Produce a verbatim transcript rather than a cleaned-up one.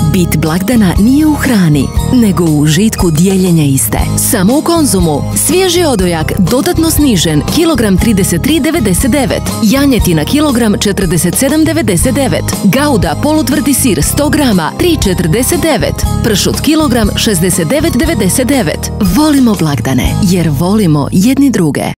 Bit blagdana nije u hrani, nego u užitku dijeljenja iste. Samo u Konzumu. Svježi odojak dodatno snižen, kilogram trideset tri devedeset devet. Janjetina kilogram četrdeset sedam devedeset devet. Gauda polutvrdi sir sto grama tri četrdeset devet. Pršut kilogram šezdeset devet devedeset devet. Volimo blagdane jer volimo jedni druge.